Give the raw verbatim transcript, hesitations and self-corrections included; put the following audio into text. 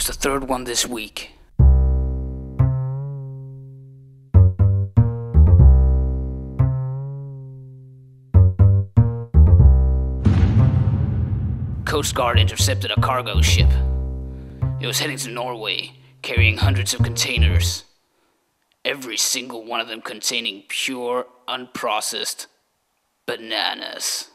was the third one this week. Coast Guard intercepted a cargo ship. It was heading to Norway, carrying hundreds of containers. Every single one of them containing pure, unprocessed bananas.